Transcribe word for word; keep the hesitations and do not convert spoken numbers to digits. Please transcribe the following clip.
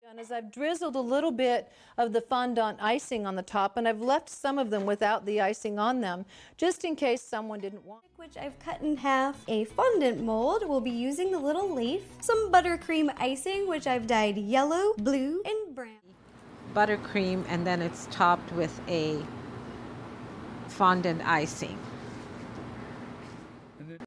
Is I've drizzled a little bit of the fondant icing on the top, and I've left some of them without the icing on them, just in case someone didn't want. Which I've cut in half. A fondant mold, we'll be using the little leaf. Some buttercream icing, which I've dyed yellow, blue, and brown. Buttercream, and then it's topped with a fondant icing.